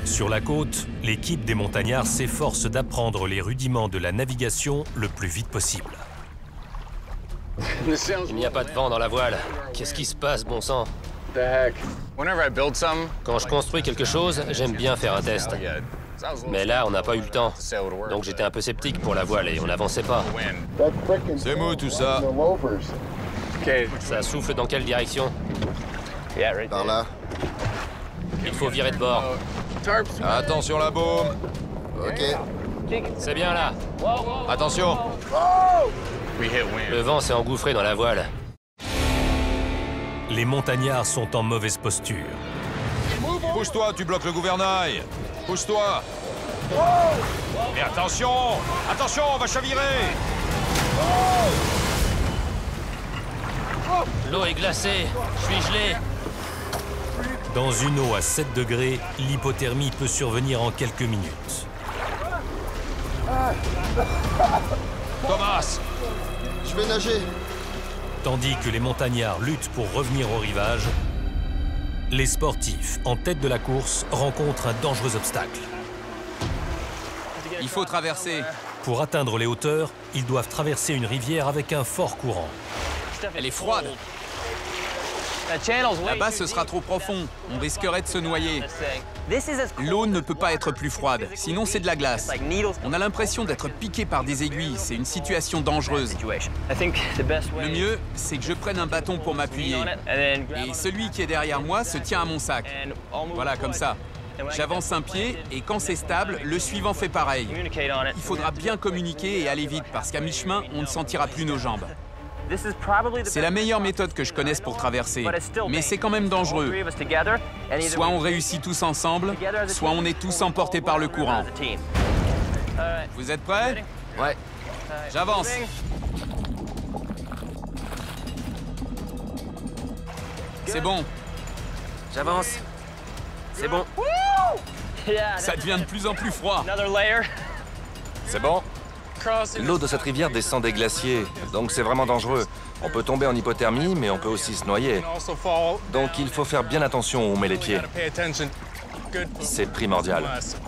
Sur la côte, l'équipe des montagnards s'efforce d'apprendre les rudiments de la navigation le plus vite possible. Il n'y a pas de vent dans la voile. Qu'est-ce qui se passe, bon sang? Quand je construis quelque chose, j'aime bien faire un test. Mais là, on n'a pas eu le temps. Donc j'étais un peu sceptique pour la voile et on n'avançait pas. C'est mou tout ça. Ça souffle dans quelle direction? Par là. Il faut virer de bord. Attention la baume. Ok. C'est bien là. Attention. Le vent s'est engouffré dans la voile. Les montagnards sont en mauvaise posture. Pousse-toi, tu bloques le gouvernail. Pousse-toi. Mais attention. Attention, on va chavirer. L'eau est glacée. Je suis gelé. Dans une eau à 7 degrés, l'hypothermie peut survenir en quelques minutes. Thomas. Je vais nager. Tandis que les montagnards luttent pour revenir au rivage, les sportifs en tête de la course rencontrent un dangereux obstacle. Il faut traverser. Pour atteindre les hauteurs, ils doivent traverser une rivière avec un fort courant. Elle est froide. Là-bas, ce sera trop profond. On risquerait de se noyer. L'eau ne peut pas être plus froide, sinon c'est de la glace. On a l'impression d'être piqué par des aiguilles. C'est une situation dangereuse. Le mieux, c'est que je prenne un bâton pour m'appuyer. Et celui qui est derrière moi se tient à mon sac. Voilà, comme ça. J'avance un pied et quand c'est stable, le suivant fait pareil. Il faudra bien communiquer et aller vite parce qu'à mi-chemin, on ne sentira plus nos jambes. C'est la meilleure méthode que je connaisse pour traverser, mais c'est quand même dangereux. Soit on réussit tous ensemble, soit on est tous emportés par le courant. Vous êtes prêts? Ouais. J'avance. C'est bon. J'avance. C'est bon. Ça devient de plus en plus froid. C'est bon. L'eau de cette rivière descend des glaciers, donc c'est vraiment dangereux. On peut tomber en hypothermie, mais on peut aussi se noyer. Donc il faut faire bien attention où on met les pieds. C'est primordial.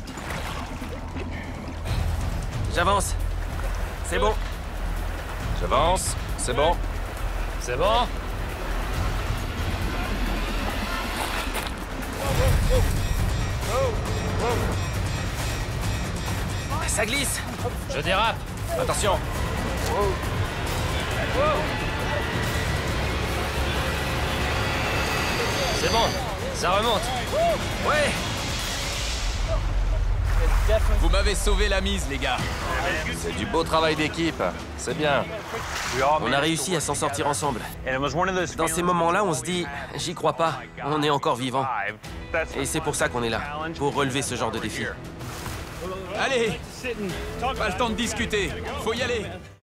J'avance. C'est bon. J'avance, c'est bon. C'est bon. Ça glisse. Je dérape. Attention. C'est bon. Ça remonte. Ouais. Vous m'avez sauvé la mise, les gars. C'est du beau travail d'équipe. C'est bien. On a réussi à s'en sortir ensemble. Dans ces moments-là, on se dit, j'y crois pas, on est encore vivant. Et c'est pour ça qu'on est là, pour relever ce genre de défi. Allez, pas le temps de discuter. Faut y aller.